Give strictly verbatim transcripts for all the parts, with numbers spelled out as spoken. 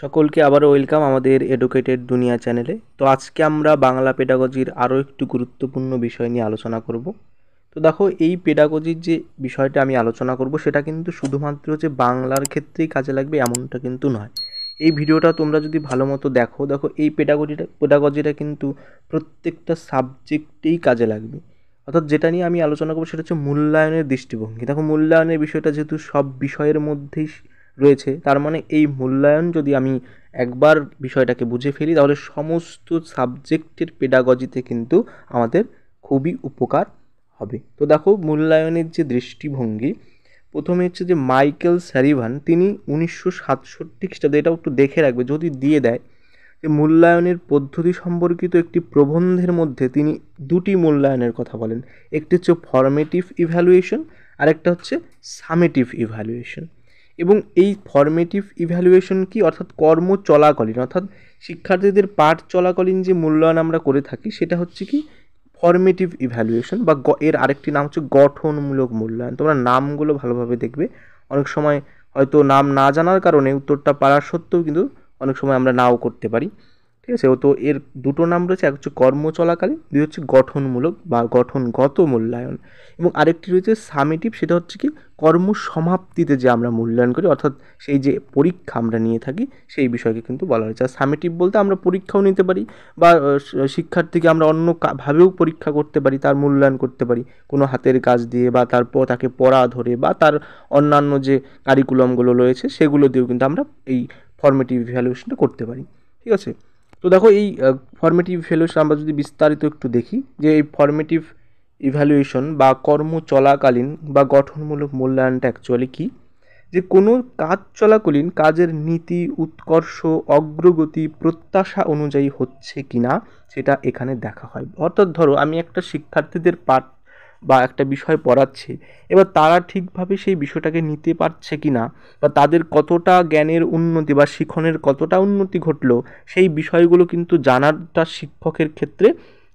সকলকে আবারও ওয়েলকাম আমাদের এডুকেটেড দুনিয়া চ্যানেলে। তো আজকে আমরা বাংলা পেডাগজির আরও একটু গুরুত্বপূর্ণ বিষয় নিয়ে আলোচনা করব। তো দেখো, এই পেডাগজির যে বিষয়টা আমি আলোচনা করব সেটা কিন্তু শুধুমাত্র যে বাংলার ক্ষেত্রেই কাজে লাগবে এমনটা কিন্তু নয়। এই ভিডিওটা তোমরা যদি ভালো মতো দেখো দেখো এই পেডাগজিটা পেডাগজিটা কিন্তু প্রত্যেকটা সাবজেক্টেই কাজে লাগবে। অর্থাৎ যেটা নিয়ে আমি আলোচনা করবো সেটা হচ্ছে মূল্যায়নের দৃষ্টিভঙ্গি। দেখো, মূল্যায়নের বিষয়টা যেহেতু সব বিষয়ের মধ্যেই রয়েছে, তার মানে এই মূল্যায়ন যদি আমি একবার বিষয়টাকে বুঝে ফেলি তাহলে সমস্ত সাবজেক্টের পেডাগজিতে কিন্তু আমাদের খুবই উপকার হবে। তো দেখো, মূল্যায়নের যে দৃষ্টিভঙ্গি, প্রথমে হচ্ছে যে মাইকেল স্যারিভান, তিনি উনিশশো সাতষট্টি খ্রিস্টাব্দে, এটা একটু দেখে রাখবে যদি দিয়ে দেয়, যে মূল্যায়নের পদ্ধতি সম্পর্কিত একটি প্রবন্ধের মধ্যে তিনি দুটি মূল্যায়নের কথা বলেন। একটি হচ্ছে ফর্মেটিভ ইভ্যালুয়েশন আর একটা হচ্ছে সামেটিভ ইভ্যালুয়েশন। এবং এই ফর্মেটিভ ইভ্যালুয়েশন কি, অর্থাৎ কর্ম চলাকালীন, অর্থাৎ শিক্ষার্থীদের পাঠ চলাকালীন যে মূল্যায়ন আমরা করে থাকি সেটা হচ্ছে কি ফর্মেটিভ ইভ্যালুয়েশন, বা এর আরেকটি নাম হচ্ছে গঠনমূলক মূল্যায়ন। তোমরা নামগুলো ভালোভাবে দেখবে, অনেক সময় হয়তো নাম না জানার কারণে উত্তরটা পারার সত্ত্বেও কিন্তু অনেক সময় আমরা নাও করতে পারি। ঠিক আছে, তো এর দুটো নাম রয়েছে, এক হচ্ছে কর্ম চলাকালীন, দুই হচ্ছে গঠনমূলক বা গঠনগত মূল্যায়ন। এবং আরেকটি রয়েছে সামেটিভ, সেটা হচ্ছে কি কর্ম সমাপ্তিতে যে আমরা মূল্যায়ন করি, অর্থাৎ সেই যে পরীক্ষা আমরা নিয়ে থাকি সেই বিষয়কে কিন্তু বলা হয়েছে। আর সামেটিভ বলতে আমরা পরীক্ষাও নিতে পারি বা শিক্ষার্থীকে আমরা অন্য ভাবেও পরীক্ষা করতে পারি, তার মূল্যায়ন করতে পারি কোনো হাতের কাজ দিয়ে, বা তারপর তাকে পড়া ধরে, বা তার অন্যান্য যে কারিকুলামগুলো রয়েছে সেগুলো দিয়েও কিন্তু আমরা এই ফর্মেটিভ ইভ্যালুয়েশনটা করতে পারি। ঠিক আছে, তো দেখো এই ফর্মেটিভ ইভ্যালুয়েশন আমরা যদি বিস্তারিত একটু দেখি, যে এই ফর্মেটিভ ইভ্যালুয়েশন বা কর্ম চলাকালীন বা গঠনমূলক মূল্যায়নটা অ্যাকচুয়ালি কী, যে কোনো কাজ চলাকালীন কাজের নীতি, উৎকর্ষ, অগ্রগতি প্রত্যাশা অনুযায়ী হচ্ছে কি না সেটা এখানে দেখা হয়। অর্থাৎ ধরো, আমি একটা শিক্ষার্থীদের পাঠ বা একটা বিষয় পড়াচ্ছি, এবার তারা ঠিকভাবে সেই বিষয়টাকে নিতে পারছে কি না, বা তাদের কতটা জ্ঞানের উন্নতি বা শিখনের কতটা উন্নতি ঘটলো, সেই বিষয়গুলো কিন্তু জানাটা শিক্ষকের ক্ষেত্রে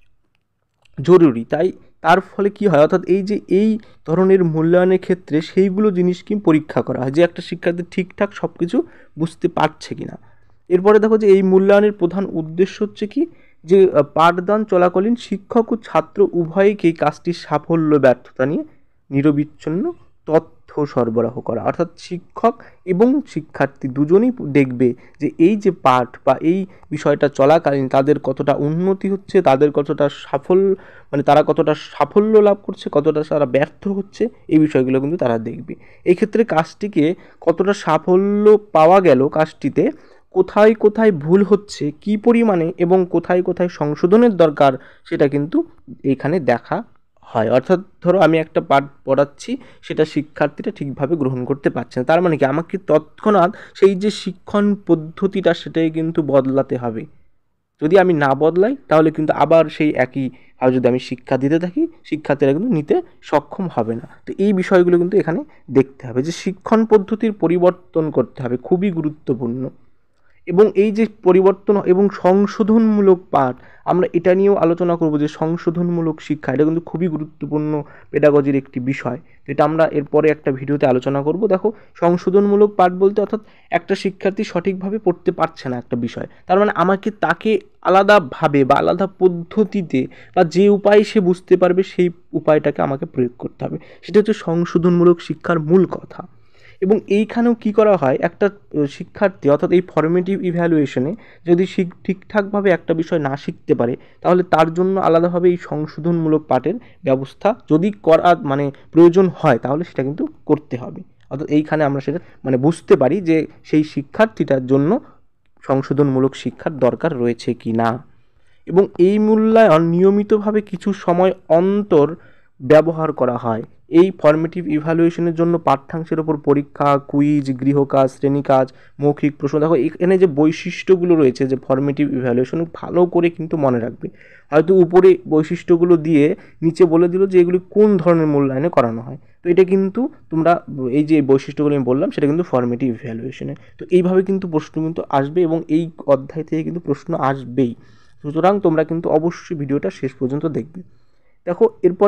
জরুরি। তাই তার ফলে কি হয়, অর্থাৎ এই যে এই ধরনের মূল্যায়নের ক্ষেত্রে সেইগুলো জিনিস কি পরীক্ষা করা হয়, যে একটা শিক্ষার্থী ঠিকঠাক সব কিছু বুঝতে পারছে কি না। এরপরে দেখো যে এই মূল্যায়নের প্রধান উদ্দেশ্য হচ্ছে কি, যে পাঠদান চলাকালীন শিক্ষক ও ছাত্র উভয়কেই কাজটির সাফল্য ব্যর্থতা নিয়ে নিরবিচ্ছিন্ন তথ্য সরবরাহ করা। অর্থাৎ শিক্ষক এবং শিক্ষার্থী দুজনেই দেখবে যে এই যে পাঠ বা এই বিষয়টা চলাকালীন তাদের কতটা উন্নতি হচ্ছে, তাদের কতটা সাফল্য, মানে তারা কতটা সাফল্য লাভ করছে, কতটা তারা ব্যর্থ হচ্ছে, এই বিষয়গুলো কিন্তু তারা দেখবে। এই ক্ষেত্রে কাজটিকে কতটা সাফল্য পাওয়া গেল, কাজটিতে কোথায় কোথায় ভুল হচ্ছে, কী পরিমাণে এবং কোথায় কোথায় সংশোধনের দরকার, সেটা কিন্তু এখানে দেখা হয়। অর্থাৎ ধরো, আমি একটা পাঠ পড়াচ্ছি, সেটা শিক্ষার্থীরা ঠিকভাবে গ্রহণ করতে পারছে না, তার মানে কি আমাকে তৎক্ষণাৎ সেই যে শিক্ষণ পদ্ধতিটা সেটাই কিন্তু বদলাতে হবে। যদি আমি না বদলাই তাহলে কিন্তু আবার সেই একইভাবে যদি আমি শিক্ষা দিতে থাকি, শিক্ষার্থীরা কিন্তু নিতে সক্ষম হবে না। তো এই বিষয়গুলো কিন্তু এখানে দেখতে হবে, যে শিক্ষণ পদ্ধতির পরিবর্তন করতে হবে, খুবই গুরুত্বপূর্ণ। এবং এই যে পরিবর্তন এবং সংশোধনমূলক পাঠ, আমরা এটা নিয়েও আলোচনা করব, যে সংশোধনমূলক শিক্ষা এটা কিন্তু খুবই গুরুত্বপূর্ণ পেডাগজির একটি বিষয়। এটা আমরা এরপরে একটা ভিডিওতে আলোচনা করব। দেখো, সংশোধনমূলক পাঠ বলতে অর্থাৎ একটা শিক্ষার্থী সঠিকভাবে পড়তে পারছে না একটা বিষয়, তার মানে আমাকে তাকে আলাদাভাবে বা আলাদা পদ্ধতিতে বা যে উপায়ে সে বুঝতে পারবে সেই উপায়টাকে আমাকে প্রয়োগ করতে হবে। সেটা হচ্ছে সংশোধনমূলক শিক্ষার মূল কথা। এবং এইখানেও কি করা হয়, একটা শিক্ষার্থী অর্থাৎ এই ফর্মেটিভ ইভ্যালুয়েশনে যদি ঠিকঠাকভাবে একটা বিষয় না শিখতে পারে, তাহলে তার জন্য আলাদাভাবে এই সংশোধনমূলক পাঠের ব্যবস্থা যদি করা মানে প্রয়োজন হয় তাহলে সেটা কিন্তু করতে হবে। অর্থাৎ এইখানে আমরা সেটা মানে বুঝতে পারি যে সেই শিক্ষার্থীটার জন্য সংশোধনমূলক শিক্ষার দরকার রয়েছে কি না। এবং এই মূল্যায়ন নিয়মিতভাবে কিছু সময় অন্তর ব্যবহার করা হয়। এই ফর্মেটিভ ইভ্যালুয়েশনের জন্য পাঠ্যাংশের ওপর পরীক্ষা, কুইজ, গৃহকাজ, শ্রেণীকাজ, মৌখিক প্রশ্ন, দেখো এখানে যে বৈশিষ্ট্যগুলো রয়েছে যে ফর্মেটিভ ইভ্যালুয়েশন, ভালো করে কিন্তু মনে রাখবে। হয়তো উপরে বৈশিষ্ট্যগুলো দিয়ে নিচে বলে দিল যে এগুলি কোন ধরনের মূল্যায়নে করানো হয়, তো এটা কিন্তু তোমরা এই যে বৈশিষ্ট্যগুলো আমি বললাম সেটা কিন্তু ফর্মেটিভ ইভ্যালুয়েশনে। তো এইভাবে কিন্তু প্রশ্ন কিন্তু আসবে এবং এই অধ্যায় থেকে কিন্তু প্রশ্ন আসবেই। সুতরাং তোমরা কিন্তু অবশ্যই ভিডিওটা শেষ পর্যন্ত দেখবে। দেখো, এরপরে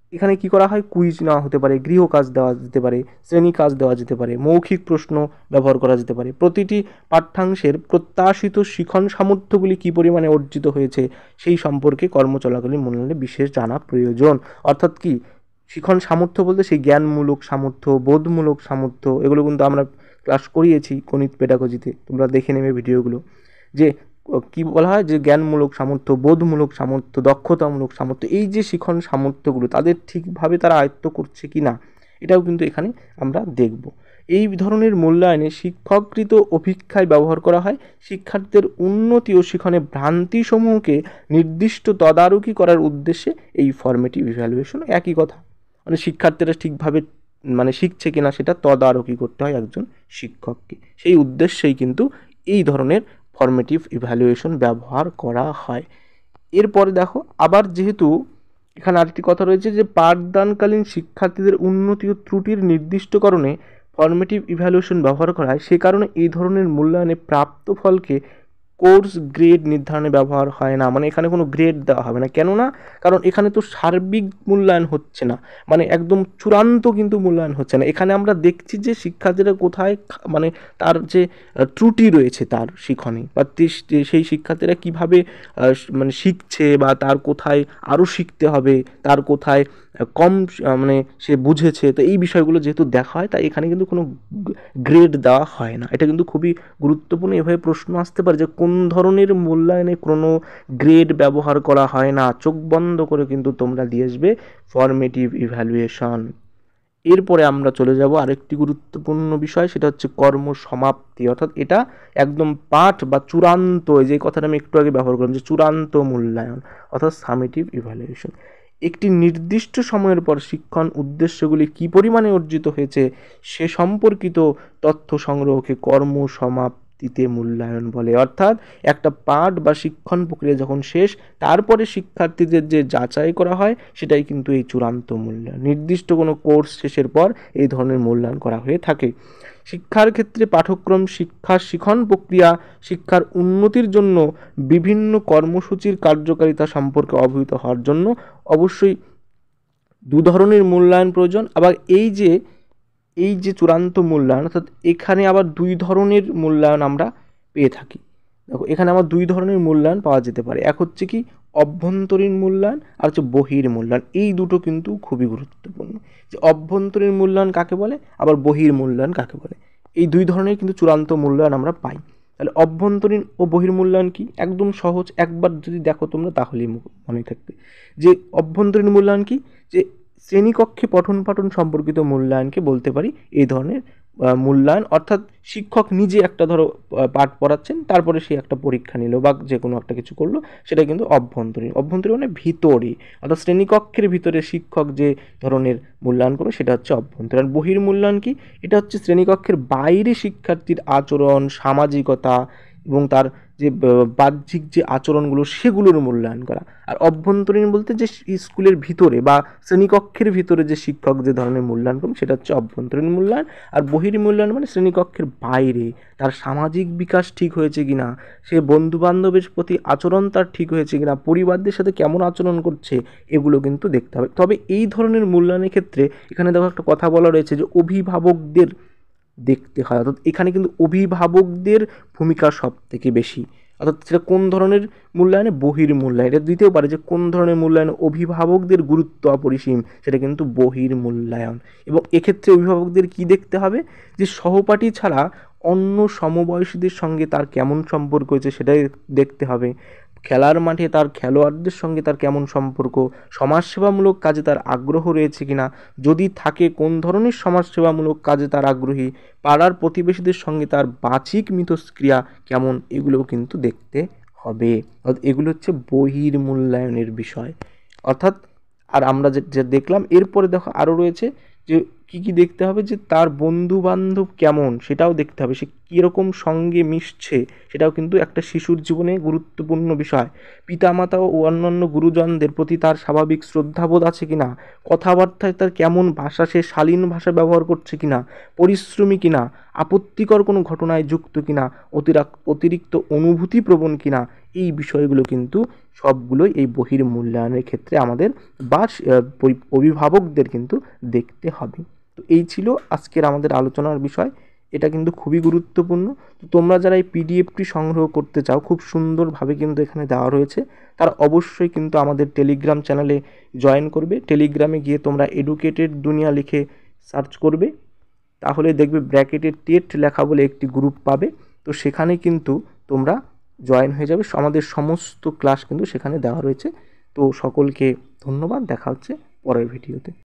এখানে কি করা হয়, কুইজ নেওয়া হতে পারে, গৃহ কাজ দেওয়া যেতে পারে, শ্রেণী কাজ দেওয়া যেতে পারে, মৌখিক প্রশ্ন ব্যবহার করা যেতে পারে। প্রতিটি পাঠ্যাংশের প্রত্যাশিত শিখন সামর্থ্যগুলি কী পরিমাণে অর্জিত হয়েছে সেই সম্পর্কে কর্ম চলাকালীন মূল্যায়নে বিশেষ জানা প্রয়োজন। অর্থাৎ কি, শিখন সামর্থ্য বলতে সেই জ্ঞানমূলক সামর্থ্য, বোধমূলক সামর্থ্য, এগুলো কিন্তু আমরা ক্লাস করিয়েছি গণিত পেডাগজিতে, তোমরা দেখে নেবে ভিডিওগুলো, যে কি বলা হয়, যে জ্ঞানমূলক সামর্থ্য, বোধমূলক সামর্থ্য, দক্ষতামূলক সামর্থ্য, এই যে শিখন সামর্থ্যগুলো তাদের ঠিকভাবে তারা আয়ত্ত করছে কি না, এটাও কিন্তু এখানে আমরা দেখব। এই ধরনের মূল্যায়নে শিক্ষককৃত অভিক্ষায় ব্যবহার করা হয় শিক্ষার্থীদের উন্নতি ও শিখনে ভ্রান্তিসমূহকে নির্দিষ্ট তদারকি করার উদ্দেশ্যে। এই ফর্মেটিভ ইভ্যালুয়েশন একই কথা, মানে শিক্ষার্থীরা ঠিকভাবে মানে শিখছে কিনা সেটা তদারকি করতে হয় একজন শিক্ষককে, সেই উদ্দেশ্যেই কিন্তু এই ধরনের ফর্মেটিভ ইভ্যালুয়েশন ব্যবহার করা হয়। এরপরে দেখো, আবার যেহেতু এখানে আরেকটি কথা রয়েছে যে পাঠদানকালীন শিক্ষার্থীদের উন্নতি ও ত্রুটির নির্দিষ্টকরণে ফর্মেটিভ ইভ্যালুয়েশন ব্যবহার করা হয়, সে কারণে এই ধরনের মূল্যায়নে প্রাপ্ত ফলকে কোর্স গ্রেড নির্ধারণে ব্যবহার হয় না। মানে এখানে কোনো গ্রেড দেওয়া হবে না, কেননা কারণ এখানে তো সার্বিক মূল্যায়ন হচ্ছে না, মানে একদম চূড়ান্ত কিন্তু মূল্যায়ন হচ্ছে না। এখানে আমরা দেখছি যে শিক্ষার্থীরা কোথায় মানে তার যে ত্রুটি রয়েছে তার শিখনে, বা সেই শিক্ষার্থীরা কিভাবে মানে শিখছে, বা তার কোথায় আরও শিখতে হবে, তার কোথায় কম মানে সে বুঝেছে, তো এই বিষয়গুলো যেহেতু দেখা হয়, তাই এখানে কিন্তু কোনো গ্রেড দেওয়া হয় না। এটা কিন্তু খুবই গুরুত্বপূর্ণ, এভাবে প্রশ্ন আসতে পারে যে কোন ধরনের মূল্যায়নে কোনো গ্রেড ব্যবহার করা হয় না, চোখ বন্ধ করে কিন্তু তোমরা দিয়ে আসবে ফর্মেটিভ ইভ্যালুয়েশন। এরপরে আমরা চলে যাব আরেকটি গুরুত্বপূর্ণ বিষয়, সেটা হচ্ছে কর্ম সমাপ্তি, অর্থাৎ এটা একদম পাঠ বা চূড়ান্ত, যে কথাটা আমি একটু আগে ব্যবহার করলাম, যে চূড়ান্ত মূল্যায়ন অর্থাৎ সামেটিভ ইভ্যালুয়েশন। একটি নির্দিষ্ট সময়ের পর শিক্ষণ উদ্দেশ্যগুলি কী পরিমাণে অর্জিত হয়েছে সে সম্পর্কিত তথ্য সংগ্রহকে কর্ম সমাপ্তিতে মূল্যায়ন বলে। অর্থাৎ একটা পাঠ বা শিক্ষণ প্রক্রিয়া যখন শেষ, তারপরে শিক্ষার্থীদের যে যাচাই করা হয় সেটাই কিন্তু এই চূড়ান্ত মূল্যায়ন। নির্দিষ্ট কোনো কোর্স শেষের পর এই ধরনের মূল্যায়ন করা হয়ে থাকে। শিক্ষার ক্ষেত্রে পাঠ্যক্রম, শিক্ষা শিখন প্রক্রিয়া, শিক্ষার উন্নতির জন্য বিভিন্ন কর্মসূচির কার্যকারিতা সম্পর্কে অবহিত হওয়ার জন্য অবশ্যই দু ধরনের মূল্যায়ন প্রয়োজন। আবার এই যে এই যে চূড়ান্ত মূল্যায়ন, অর্থাৎ এখানে আবার দুই ধরনের মূল্যায়ন আমরা পেয়ে থাকি। দেখো, এখানে আবার দুই ধরনের মূল্যায়ন পাওয়া যেতে পারে, এক হচ্ছে কি অভ্যন্তরীণ মূল্যায়ন, আর হচ্ছে বহির মূল্যায়ন। এই দুটো কিন্তু খুবই গুরুত্বপূর্ণ, যে অভ্যন্তরীণ মূল্যায়ন কাকে বলে, আবার বহির মূল্যায়ন কাকে বলে। এই দুই ধরনের কিন্তু চূড়ান্ত মূল্যায়ন আমরা পাই। তাহলে অভ্যন্তরীণ ও বহির্মূল্যায়ন কি, একদম সহজ, একবার যদি দেখো তোমরা তাহলেই মনে থাকবে। যে অভ্যন্তরীণ মূল্যায়ন কি, যে শ্রেণীকক্ষে পঠন পাঠন সম্পর্কিত মূল্যায়নকে বলতে পারি এই ধরনের মূল্যায়ন। অর্থাৎ শিক্ষক নিজে একটা ধরো পাঠ পড়াচ্ছেন, তারপরে সে একটা পরীক্ষা নিল বা যে কোনো একটা কিছু করলো, সেটা কিন্তু অভ্যন্তরীণ। অভ্যন্তরীণ মানে ভিতরে, অর্থাৎ শ্রেণীকক্ষের ভিতরে শিক্ষক যে ধরনের মূল্যায়ন করবে সেটা হচ্ছে অভ্যন্তরীণ। আর বহির্মূল্যায়ন কি, এটা হচ্ছে শ্রেণীকক্ষের বাইরে শিক্ষার্থীর আচরণ, সামাজিকতা এবং তার যে বাহ্যিক যে আচরণগুলো সেগুলোর মূল্যায়ন করা। আর অভ্যন্তরীণ বলতে যে স্কুলের ভিতরে বা শ্রেণীকক্ষের ভিতরে যে শিক্ষক যে ধরনের মূল্যায়ন করবেন সেটা হচ্ছে অভ্যন্তরীণ মূল্যায়ন। আর বহির্মূল্যায়ন মানে শ্রেণীকক্ষের বাইরে তার সামাজিক বিকাশ ঠিক হয়েছে কিনা, সে বন্ধু বান্ধবের প্রতি আচরণ তার ঠিক হয়েছে কিনা, পরিবারদের সাথে কেমন আচরণ করছে, এগুলো কিন্তু দেখতে হবে। তবে এই ধরনের মূল্যায়নের ক্ষেত্রে এখানে দেখো একটা কথা বলা রয়েছে যে অভিভাবকদের দেখতে হয়, অর্থাৎ এখানে কিন্তু অভিভাবকদের ভূমিকা সব থেকে বেশি। অর্থাৎ সেটা কোন ধরনের মূল্যায়নে, বহির্মূল্যায়ন। এটা দিতেও পারে যে কোন ধরনের মূল্যায়নে অভিভাবকদের গুরুত্ব অপরিসীম, সেটা কিন্তু বহির্মূল্যায়ন। এবং এক্ষেত্রে অভিভাবকদের কি দেখতে হবে, যে সহপাঠী ছাড়া অন্য সমবয়সীদের সঙ্গে তার কেমন সম্পর্ক হয়েছে সেটাই দেখতে হবে, খেলার মাঠে তার খেলোয়াড়দের সঙ্গে তার কেমন সম্পর্ক, সমাজসেবামূলক কাজে তার আগ্রহ রয়েছে কিনা, যদি থাকে কোন ধরনের সমাজসেবামূলক কাজে তার আগ্রহী, পাড়ার প্রতিবেশীদের সঙ্গে তার বাচিক মিথস্ক্রিয়া কেমন, এগুলোও কিন্তু দেখতে হবে। অর্থাৎ এগুলো হচ্ছে বহির্মূল্যায়নের বিষয়। অর্থাৎ আর আমরা যে দেখলাম, এরপরে দেখো আরও রয়েছে যে কি কী কী দেখতে হবে, যে তার বন্ধু বান্ধব কেমন সেটাও দেখতে হবে, সে কীরকম সঙ্গে মিশছে সেটাও কিন্তু একটা শিশুর জীবনে গুরুত্বপূর্ণ বিষয়। পিতামাতা ও অন্যান্য গুরুজনদের প্রতি তার স্বাভাবিক শ্রদ্ধাবোধ আছে কিনা, কথাবার্তায় তার কেমন ভাষা, সে শালীন ভাষা ব্যবহার করছে কিনা, পরিশ্রমী কিনা, আপত্তিকর কোনো ঘটনায় যুক্ত কিনা, অতিরাক অতিরিক্ত অনুভূতিপ্রবণ কিনা, এই বিষয়গুলো কিন্তু সবগুলোই এই বহির মূল্যায়নের ক্ষেত্রে আমাদের বা অভিভাবকদের কিন্তু দেখতে হবে। তো এই ছিল আজকের আমাদের আলোচনার বিষয়। এটা কিন্তু খুবই গুরুত্বপূর্ণ। তো তোমরা যারা এই পিডিএফটি সংগ্রহ করতে চাও, খুব সুন্দরভাবে কিন্তু এখানে দেওয়া রয়েছে, তারা অবশ্যই কিন্তু আমাদের টেলিগ্রাম চ্যানেলে জয়েন করবে। টেলিগ্রামে গিয়ে তোমরা এডুকেটেড দুনিয়া লিখে সার্চ করবে, তাহলে দেখবে ব্র্যাকেটে টেট লেখা বলে একটি গ্রুপ পাবে। তো সেখানে কিন্তু তোমরা জয়েন হয়ে যাবে, আমাদের সমস্ত ক্লাস কিন্তু সেখানে দেওয়া রয়েছে। তো সকলকে ধন্যবাদ, দেখা হচ্ছে পরের ভিডিওতে।